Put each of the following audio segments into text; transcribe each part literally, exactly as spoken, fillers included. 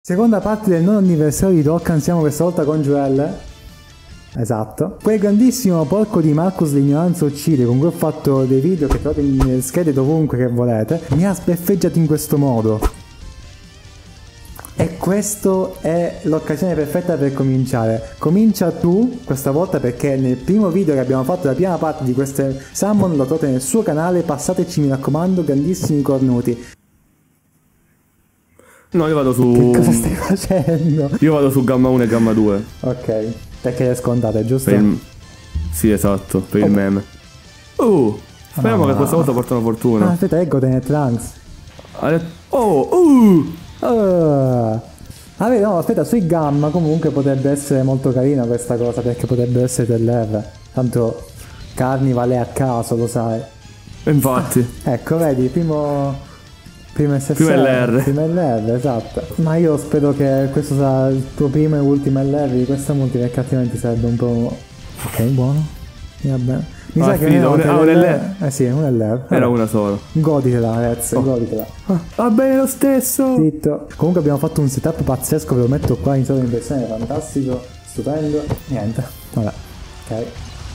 Seconda parte del nono anniversario di Dokkan, siamo questa volta con Joel. Esatto. Quel grandissimo porco di Marcus l'ignoranza uccide, con cui ho fatto dei video che trovate in schede dovunque che volete, mi ha sbeffeggiato in questo modo. E questa è l'occasione perfetta per cominciare. Comincia tu questa volta, perché nel primo video che abbiamo fatto, la prima parte di queste summon, lo trovate nel suo canale, passateci mi raccomando, grandissimi cornuti. No, io vado su... Che cosa stai facendo? Io vado su gamma uno e gamma due. Ok, perché le scontate, giusto? Per il... Sì, esatto, per oh. il meme. Uh, speriamo ah. che questa volta portano fortuna. Ah, aspetta, eccotene Trunks. Oh, uh! Uh. Vabbè, no, aspetta, sui gamma comunque potrebbe essere molto carina questa cosa, perché potrebbe essere dell'R. Tanto Carnival è a caso, lo sai. Infatti. Ah, ecco, vedi, primo... Prima S S R, prima L R. Prima L R, esatto. Ma io spero che questo sarà il tuo primo e ultimo L R di questa multi, perché altrimenti sarebbe un po'... Ok, buono. Va bene. Mi ah, sa che finito, un, ah, un L R? Eh sì, un L R. Era una sola. Goditela, ragazzi, oh. goditela. Ah, va bene lo stesso. Zitto. Comunque abbiamo fatto un setup pazzesco, ve lo metto qua in solo impressione, fantastico, stupendo. Niente, vabbè, ok.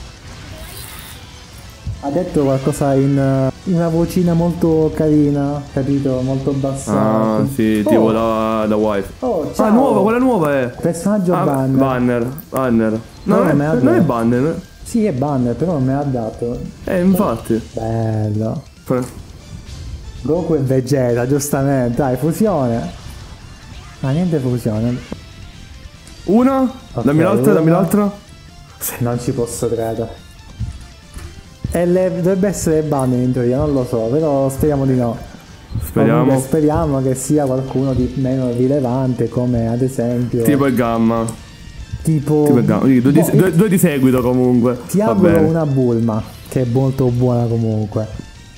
Ha detto qualcosa in una vocina molto carina, capito? Molto bassa. Ah, sì, oh. tipo da, da wife. Oh, ciao. Ah, nuova, quella nuova è. Personaggio ah, banner. Banner, banner. No, non, è, non è banner. Sì, è banner, però non me l'ha dato. Eh, infatti. Bello. Pre Goku e Vegeta, giustamente. Dai, fusione. Ma niente fusione. Una? Okay, dammi l'altra, dammi l'altra. Non ci posso credere. E le, dovrebbe essere banner in teoria, non lo so, però speriamo di no. Speriamo. Comunque, speriamo che sia qualcuno di meno rilevante, come ad esempio... Tipo il gamma. Tipo... tipo il gamma. Due, boh, di, due, due di seguito comunque. Ti auguro una Bulma, che è molto buona comunque.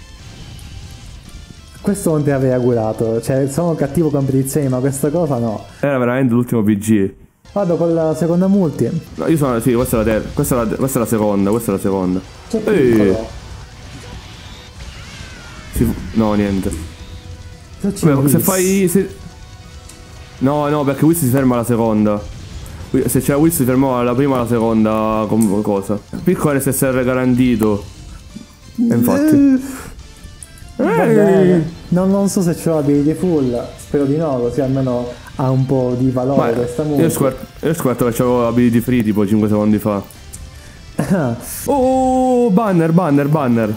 Questo non ti avrei augurato, cioè sono cattivo competizioni, ma questa cosa no. Era veramente l'ultimo P G. Vado con la seconda multi. No, io sono... sì, questa è la terza. Questa è la, questa è la seconda, questa è la seconda. Che piccolo. Si, no, niente. Beh, se fai... Se... No, no, perché Whis si ferma alla seconda. Se c'era Whis si fermava alla prima e alla seconda com cosa. Piccolo S S R garantito. E infatti. Vabbè, non, non so se c'ho ability full. Spero di no, così almeno ha un po' di valore. Ma questa multi. Io ho scoperto che c'avevo ability free tipo cinque secondi fa. Oh, banner, banner, banner.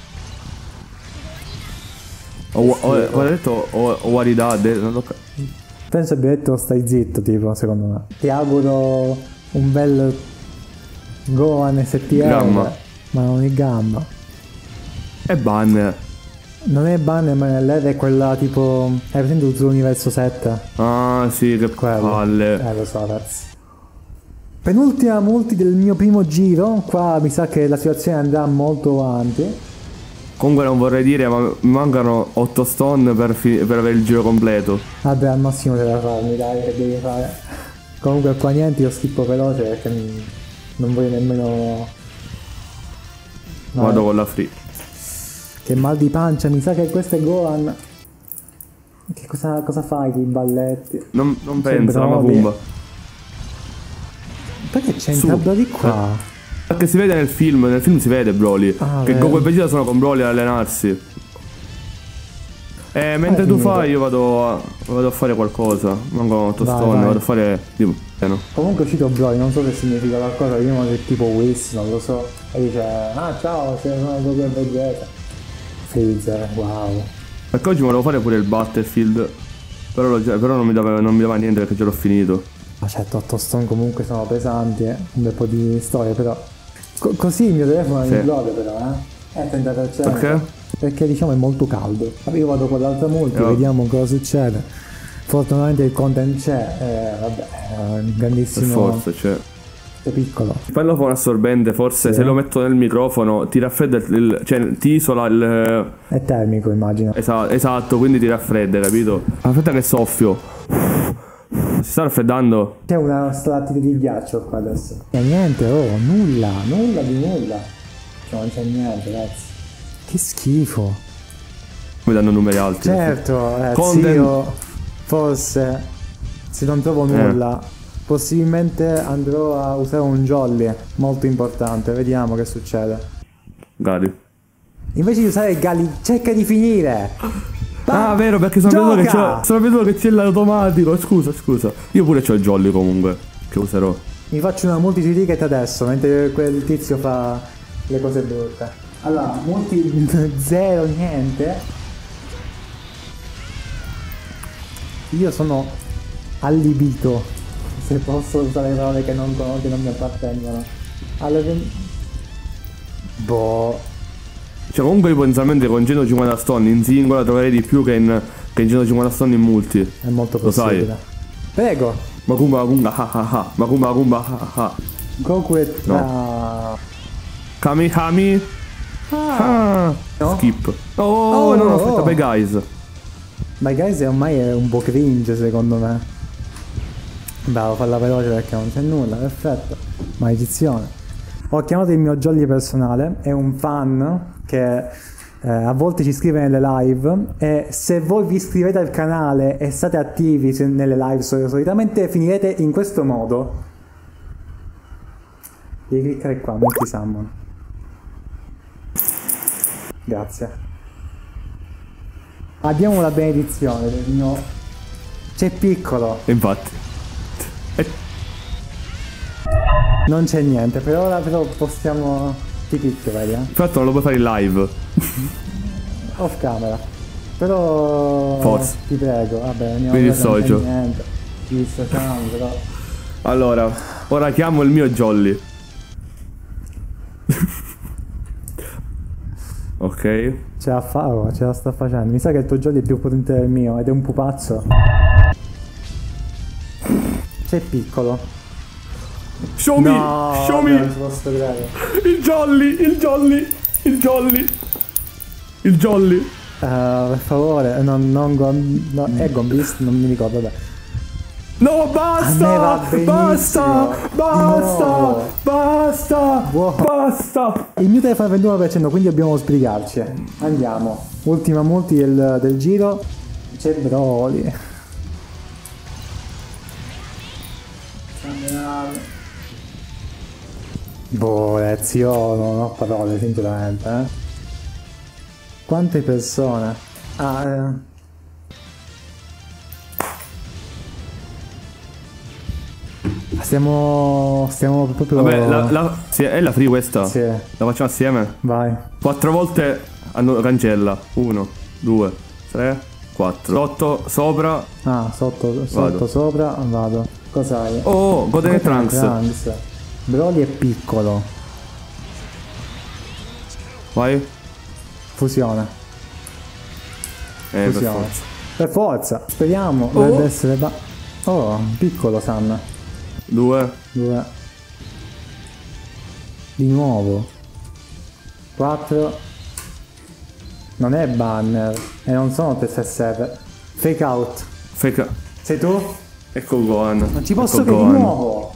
Ho, ho, ho detto ho, ho waridade. Penso abbia detto stai zitto, tipo, secondo me. Ti auguro un bel Gohan S T R. Gamma. Ma non è gamma. È banner. Non è banner, ma l'R è quella tipo... Hai presente tutto l'universo sette? Ah sì, che palle. Eh lo so, ragazzi. Penultima multi del mio primo giro. Qua mi sa che la situazione andrà molto avanti. Comunque non vorrei dire, ma mi mancano otto stone per, per avere il giro completo. Vabbè, al massimo te la farmi, dai, che devi fare. Comunque qua niente, io schippo veloce perché non voglio nemmeno... No, vado con la free. Che mal di pancia, mi sa che questo è Gohan. Che cosa, cosa fai con i balletti? Non, non penso, la Mapumba. Perché c'entra Broly qua? Perché si vede nel film, nel film si vede Broly. Ah, che Goku e Vegeta sono con Broly ad allenarsi. E mentre eh, tu fai io vado a, vado a fare qualcosa. Mancano otto stone, vado a fare... Tipo, eh, no. Comunque è uscito Broly, non so se significa qualcosa, io non che tipo Whis, non lo so. E dice, ah ciao, sono Goku e Vegeta. Freezer, wow. Perché oggi volevo fare pure il Battlefield. Però, lo, però non, mi dava, non mi dava niente perché già l'ho finito. Ma certo, otto stone comunque sono pesanti, eh. Un bel po' di storia, però. Co così il mio telefono sì. implode però, eh. È trenta per cento. Perché? Perché diciamo è molto caldo. Io vado con l'altra multi, eh, vediamo cosa succede. Fortunatamente il content c'è, eh, vabbè, è un grandissimo. Per forza c'è. È piccolo. Il pallofono assorbente forse sì. Se lo metto nel microfono ti raffredda il, il, cioè ti isola il... È termico immagino. Esatto, esatto, quindi ti raffredda, capito? Aspetta che soffio. Si sta raffreddando. C'è una stalattite di ghiaccio qua adesso. E niente, oh, nulla, nulla di nulla. Cioè non c'è niente, ragazzi. Che schifo. Mi danno numeri alti. Certo, ragazzi, Content... io forse Se non trovo nulla, eh. possibilmente andrò a usare un jolly molto importante. Vediamo che succede. Gali. Invece di usare il Gali, cerca di finire. Va, ah, vero, perché sono venuto che c'è, sono venuto che c'è l'automatico. Scusa, scusa. Io pure c'ho il jolly comunque, che userò. Mi faccio una multi ticket adesso, mentre quel tizio fa le cose brutte. Allora, multi zero, niente. Io sono allibito, se posso usare parole che non conosco, che non mi appartengono. Allora, boh. Cioè comunque io pensamente con centocinquanta stone in singola troverei di più che in, che in centocinquanta stone in multi. È molto possibile. Lo sai. Prego. Makumba Makumba ha ha ha. Makumba Makumba ha ha. Goku e... No. Kami Kami. Ah. Ah. No? Skip. Oh, oh no, no, aspetta, oh. By Guys. By Guys è ormai è un po' cringe secondo me. Bravo, falla veloce perché non c'è nulla, perfetto. Maledizione. Ho chiamato il mio jolly personale, è un fan che eh, a volte ci scrive nelle live e se voi vi iscrivete al canale e state attivi nelle live solitamente finirete in questo modo. Devi cliccare qua, multi summon. Grazie. Abbiamo la benedizione del mio... C'è piccolo. Infatti. Non c'è niente, per ora però possiamo... Ti picchio, vedi eh? Infatti non lo puoi fare in live. Off camera. Però... Forse. Ti prego, vabbè, mi dissocio. Non c'è niente. Ti dissociamo, però... Allora, ora chiamo il mio jolly. Ok. Ce la fa, oh, ce la sta facendo. Mi sa che il tuo jolly è più potente del mio ed è un pupazzo. C'è piccolo. Show me! No, show me! Il jolly! Il jolly! Il jolly! Il jolly! Uh, per favore, non, non gon, no, è Gonbeast, non mi ricordo, vabbè. No, basta! Basta! Basta! No. Basta! Wow. Basta! Il mio telefono è al ventuno per cento, quindi dobbiamo sbrigarci. Andiamo. Ultima multi del, del giro. C'è Broly. Boh, Ezio, non ho parole, sinceramente, eh. Quante persone? Ah, eh. Stiamo... stiamo proprio... Vabbè, la, la, sì, è la free questa? Sì. La facciamo assieme? Vai. Quattro volte hanno cancella. Uno, due, tre, quattro. Sotto, sopra. Ah, sotto, sotto, vado. Sopra, vado. Cos'hai? Oh, Golden Trunks. Trunks. Broly è piccolo. Vai. Fusione. Eh, Fusione. per forza. Per forza. Speriamo. Oh. Dovrebbe essere... Ba oh, piccolo San. Due. Due. Di nuovo. Quattro. Non è banner. E non sono T S R. Fake out. Fake out. Sei tu? Ecco Gohan. Non ci posso ecco che di Gohan. nuovo.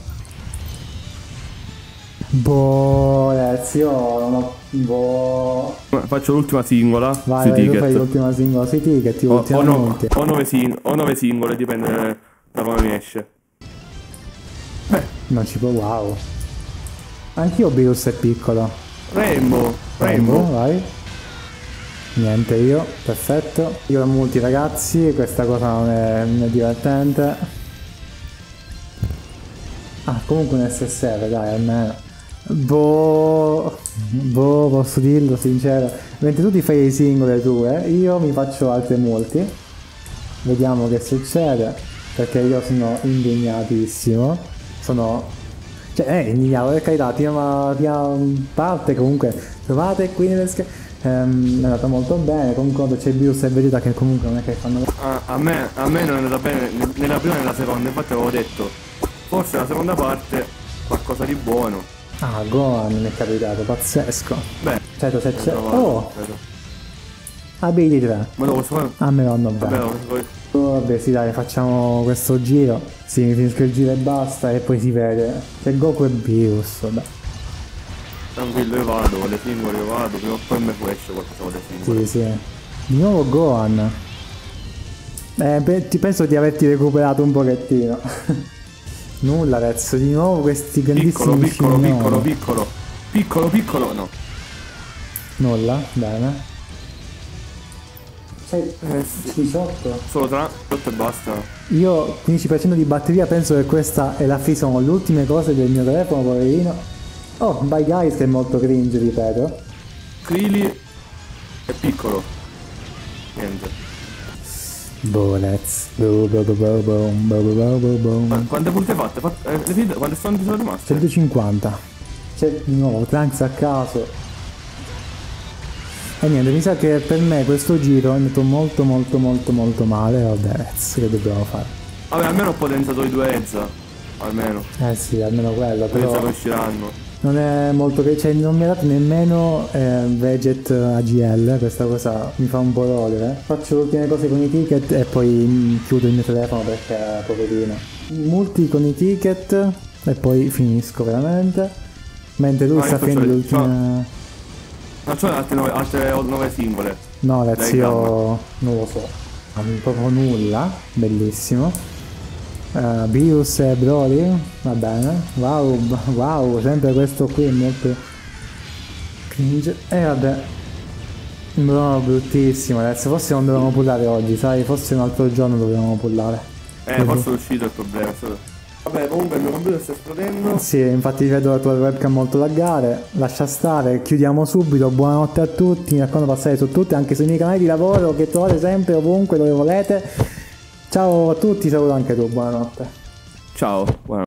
Boh, Ezio, non ho... Boh... Faccio l'ultima singola. Vai, sui vai, ticket. tu fai l'ultima singola sui ticket, o, ultima o, no, multi. o, nove sing o nove singole, dipende da come mi esce. Beh, non ci può, wow. Anch'io Beerus è piccolo. Rainbow, Rainbow. Rainbow, vai. Niente io, perfetto. Io la multi ragazzi, questa cosa non è, non è divertente. Ah, comunque un S S R, dai, almeno. Boh, boh, posso dirlo sincero. Mentre tu ti fai i singoli tue, io mi faccio altre multi. Vediamo che succede. Perché io sono indignatissimo. Sono... Cioè, eh, indignato, per carità, prima, prima parte comunque trovate qui nelle schede. Ehm, è andata molto bene, comunque c'è Beerus e Vegeta che comunque non è che fanno... A, a, me, a me non è andata bene nella prima e nella seconda, infatti avevo detto forse la seconda parte qualcosa di buono. Ah, Gohan mi è capitato, pazzesco. Beh, certo, se c'è... Oh! Vedo. Ability tre. Ma lo posso fare? A me vanno bene. Vabbè, oh, vabbè, sì dai, facciamo questo giro. Sì, mi finisco il giro e basta e poi si vede. C'è Goku e Beerus, vabbè. Tranquillo, io vado, con le singole io vado, prima o poi mi esce qualcosa con le singole. Sì, sì. Di nuovo Gohan. Eh, beh, ti penso di averti recuperato un pochettino. Nulla, Rez, di nuovo questi grandissimi piccolo, piccolo, piccolo, piccolo, piccolo, piccolo, no. Nulla, bene. Sei eh, sì. diciotto? Solo tra diciotto e basta. Io quindici per cento di batteria, penso che questa è la fi, sono le ultime cose del mio telefono, poverino. Oh, Bye Guys che è molto cringe, ripeto. Krili è piccolo. Niente. Bolez. Quante punti hai fatte? Eh, le video, quante sono rimaste? centocinquanta. C'è di nuovo Trunks a caso. E niente, mi sa che per me questo giro è andato molto molto molto molto male. Vabbè, Rez, che dobbiamo fare? Vabbè, almeno ho potenziato i due Ezza. Almeno. Eh sì, almeno quello, però Ezza che usciranno. Non è molto che, cioè non mi ha dato nemmeno eh, Veget A G L, questa cosa mi fa un po' rodere. Faccio le ultime cose con i ticket e poi chiudo il mio telefono perché poverino. Multi con i ticket e poi finisco veramente. Mentre lui ah, sta finendo le ultime. Ma c'ho altre nove, altre nove singole. No, Rez, io non lo so. Non proprio nulla, bellissimo. Uh, Bius e Broly, va bene. Wow, wow, sempre questo qui è molto cringe. E eh, vabbè, no, bruttissimo adesso. Forse non dovevamo pullare oggi, sai, forse un altro giorno dovevamo pullare. Eh, forse è uscito il problema. Vabbè, comunque il mio computer sta esplodendo. Sì, infatti vedo la tua webcam molto laggare. Lascia stare, chiudiamo subito. Buonanotte a tutti, mi raccomando passate su tutti, anche sui miei canali di lavoro che trovate sempre ovunque dove volete. Ciao a tutti, saluto anche tu, buonanotte. Ciao, buonanotte.